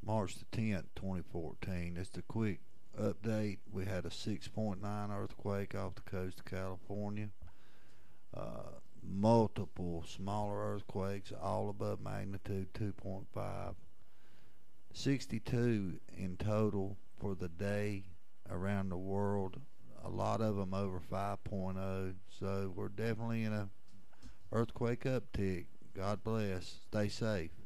March the 10th, 2014. Just a quick update. We had a 6.9 earthquake off the coast of California. Multiple smaller earthquakes, all above magnitude 2.5. 62 in total for the day around the world. A lot of them over 5.0. So we're definitely in a earthquake uptick. God bless. Stay safe.